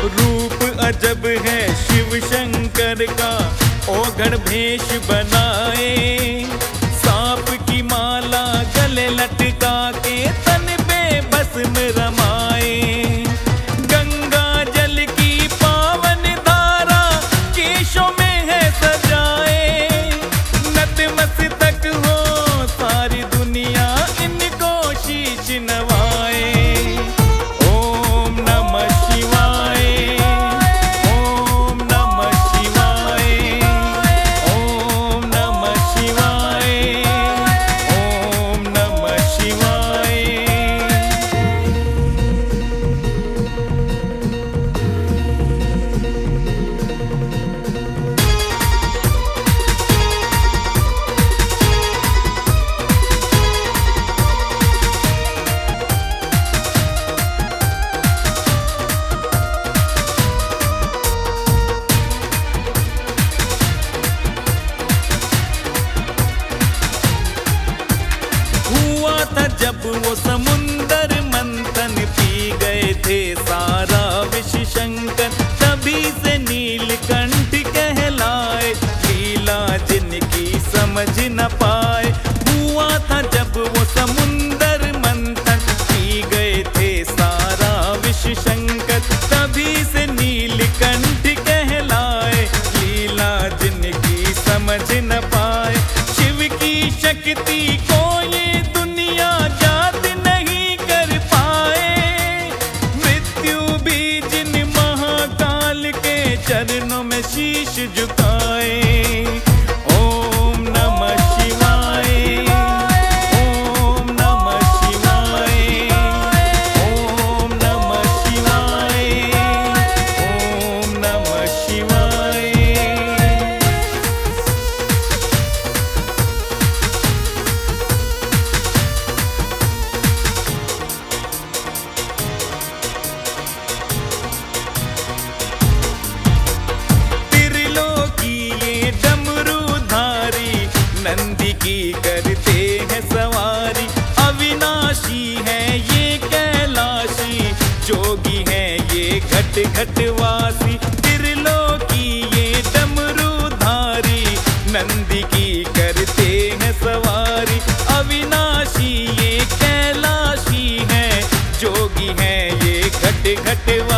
रूप अजब है शिव शंकर का, ओघड़ भेष बनाए। सांप की माला गले लटका के तन पे भस्म रमाए। गंगा जल की पावन धारा केशों में है सजाए। नतमस्तक हो सारी दुनिया इनको शीश नवाए। ओम नमः शिवाय, ओम नमः शिवाय, ओम नमः शिवाय, ओम नमः शिवाय। हुआ था जब वो समुंदर मंथन, पी गए थे सारा विष शंकर। तभी से नीलकंठ कहलाए, लीला जिनकी समझ न पाए। हुआ था जब वो समुंदर मंथन, पी गए थे सारा विष शंकर। तभी से नीलकंठ कहलाए, लीला जिनकी समझ न पाए। शिव की शक्ति को ये दुनिया याद नहीं कर पाए। मृत्यु भी जिन महाकाल के चरणों में शीश झुकाए। ओम नमः शिवाय, ओम नमः शिवाय, ओम नमः शिवाय, ओम नमः शिवाय। त्रिलोकी ये डमरूधारी, नंदी की करते हैं सवारी। अविनाशी है ये कैलाशी, जोगी है ये घट घटवासी। त्रिलोकी ये डमरूधारी, नंदी की करते हैं सवारी। अविनाशी ये कैलाशी है, जोगी है ये घट घटवासी।